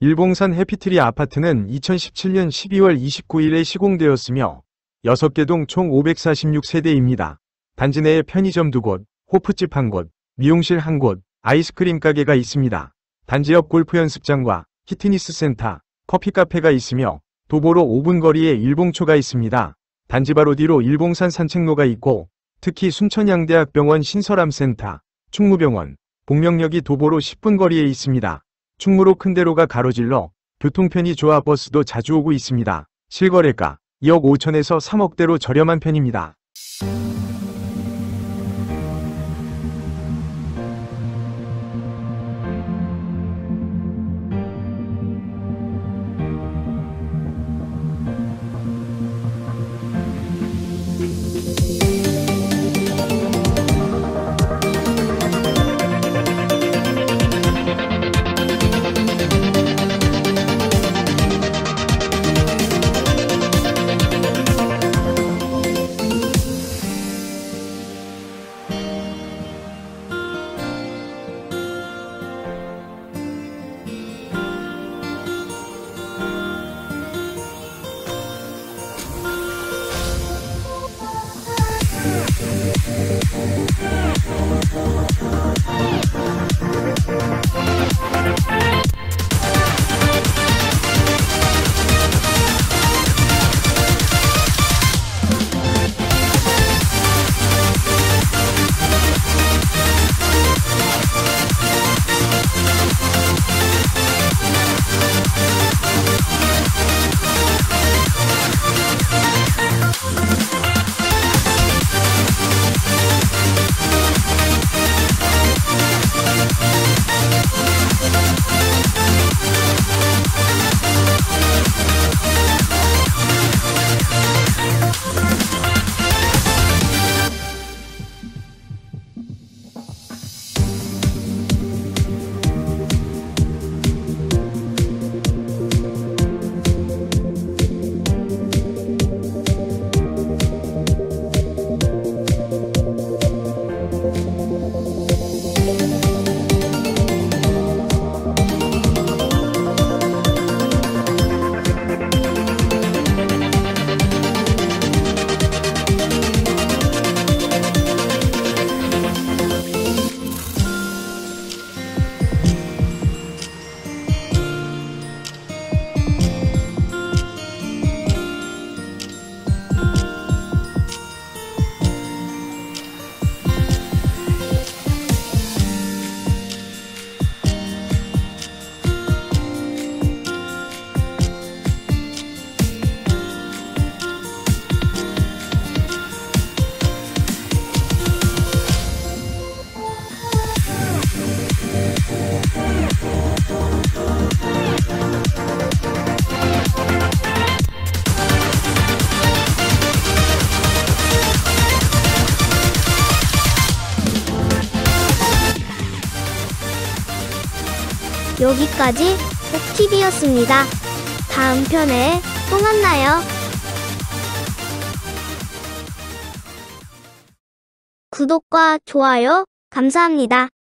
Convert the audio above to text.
일봉산 해피트리 아파트는 2017년 12월 29일에 시공되었으며 6개 동 총 546세대입니다. 단지 내에 편의점 2곳, 호프집 1곳, 미용실 1곳, 아이스크림 가게가 있습니다. 단지 옆 골프 연습장과 피트니스 센터, 커피 카페가 있으며 도보로 5분 거리에 일봉초가 있습니다. 단지 바로 뒤로 일봉산 산책로가 있고 특히 순천향대학병원 신설암센터, 충무병원, 복명역이 도보로 10분 거리에 있습니다. 충무로 큰 대로가 가로질러 교통편이 좋아 버스도 자주 오고 있습니다. 실거래가 2억 5천에서 3억대로 저렴한 편입니다. 여기까지 옥TV였습니다. 다음 편에 또 만나요. 구독과 좋아요 감사합니다.